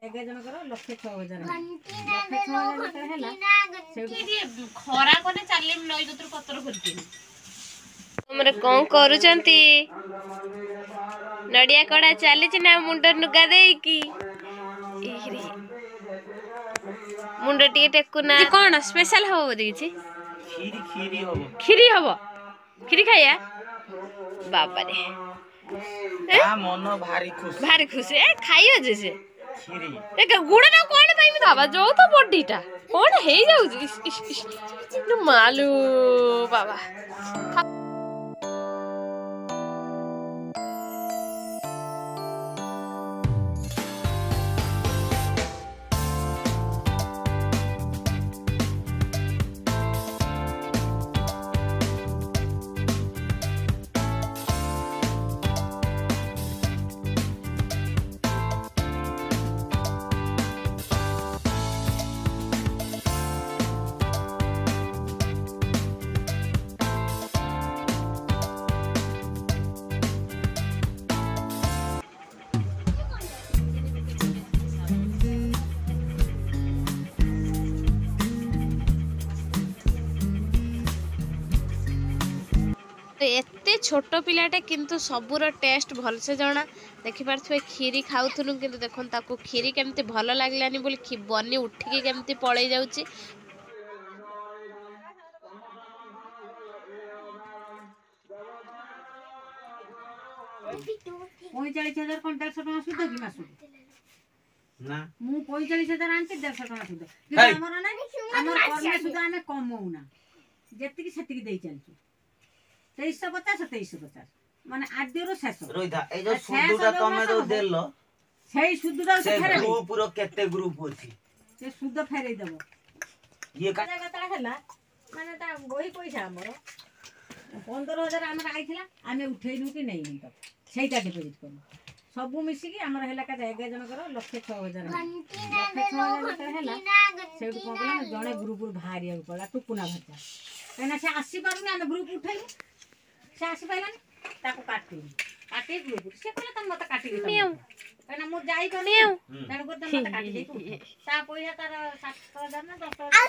खरा कने चालले नई दतर पत्र करके हमरे कोन करूचंती नडिया कड़ा चली ना मुंड नुगा देकी मुंड टी टेकुना कौन स्पेशल हो देखी खीरी हबो खीरी खाया बाबा रे मन भारी खुश ए खाइयो जे से खीरी ए गुड़ ना कोन पाइमी बाबा जो तो बॉडीटा कोन हे जाउ न मालू बाबा एते छोट पिलाटे किंतु सबूर टेस्ट भल से जना देखि पारथुए खीरी खाउथुनु किंतु देखन ताको खीरी केमती भल लागलानी बोली बनी उठिकी केमती पळै जाउची 45,000 कोन 150 टका सुध कि मासु ना मु 45,000 आनते 150 टका सुध कि हमर ना हमर कर्म सुध आमे कमौना जेतिकी सेतिकी देई चलछु 2350 माने आद्यरो शेष रोइदा ए जो सुदुटा तमे तो देलो सेई सुदुटा से फेरे ग्रुप रो केते ग्रुप होची से सुद फेरे देबो ये का जगह हैला माने ता गोही पैसा हमर 15,000 हमर आइथिला आमे उठैनु कि नै तो सेटा डिपोजिट करू सबु मिसी कि हमर हैला का 11 जन कर 1,06,000 हैला सेटु कोन जणे ग्रुप भारिया पड़ा टुकुना भत्ता कना से आसी पारुनी हम ग्रुप उठैनु से आसी पाइलानी ताको काटी ग्रुप से कहला त मत काटी दे कना मु जाई कर तण को त मत काटी दे ता पैसा तार 7,000 ना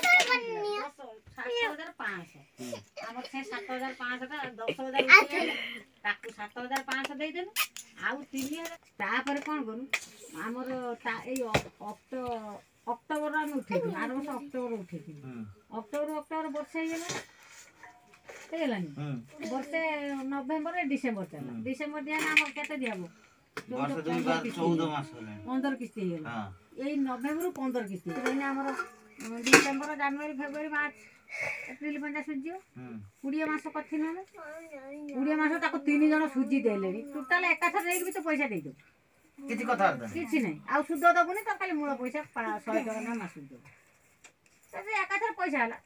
7,500 हमर से 7,500 का 10,000 ताको 7,500 दे देनु आउ 3,000 ता पर कोन करू हमर ता ए अक्टोबर में उठे आर वर्ष अक्टोबर उठे अक्टोबर वर्ष हे गेला वर्षे नवेम्बर डिसेम्बर चला डिसेम्बर दिया ना हम केते दियाबो 14 मास 15 किस्ती हे ए नवेम्बर 15 किस्ती रहने हमर डिसेम्बर जनवरी फरवरी मार्च एप्रिल पंजा सुजियो 20 मास कथि न 20 मास ताको 3 जण सुजी देले टोटल एकाथर रेक भी तो पैसा दे दो किछि कथा किछि नै आ सुद दबुनी त खाली मूल पैसा 100 टका ना मास दो तबे एकाथर पैसा हला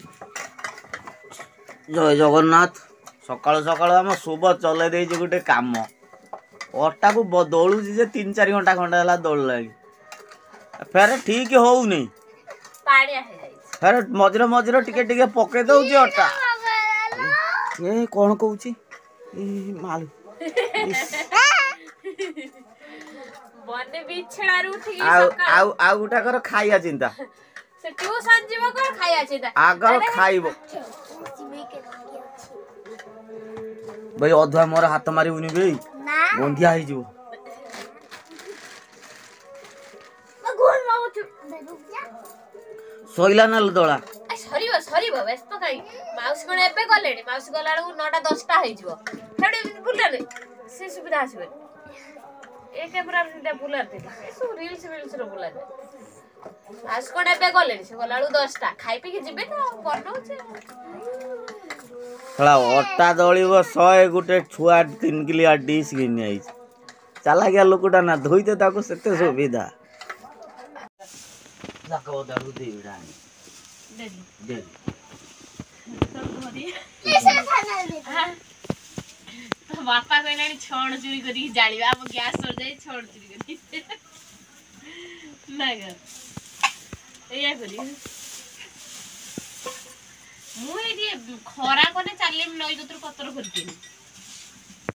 जय जगन्नाथ सकाळ सकाळ हम शुभ चले देई गोटे काम अटा को दौड़ू जे 3-4 घंटा हला दौड़लानी फेर ठीक हो नहीं पाड़िया हे जाई फेर मजरे मजरे टिके टिके पके दउ जे अटा ए कोन कहूची ए माल बने बिछड़ा उठी आ उठा कर खाइया चिंता से ट्यूशन जीव कर खाइया चिंता आगर खाइबो भाई अधुआ मोर हाथ मारी उनी बे बंधिया ही जो सोइला न दळा सरीबो व्यस्त काई माउस कोन एबे गलेनी माउस गला 9टा 10टा हे जिवो हेडे बुलले से सुविधा आसीबे ए कैमरा से बुलर दे सो रील्स रो बुला दे माउस कोन एबे गलेनी से गला 10टा खाइ पे के जिबे त बनौ छे थोड़ा अट्टा दौड़ब 100 गोटे छुआ 3 किलिया डिश घिनी आई चला गया लोकटा ना धोईते ताको सेते सुविधा जाको दारू दे रानी दे तो धरी तो बापा कहलानी छण चोरी करी जालिबा अब गैस सर जाई छण चोरी करी ना ग एया करी मु एडी खरा कोने चालले नई दतर पत्र करके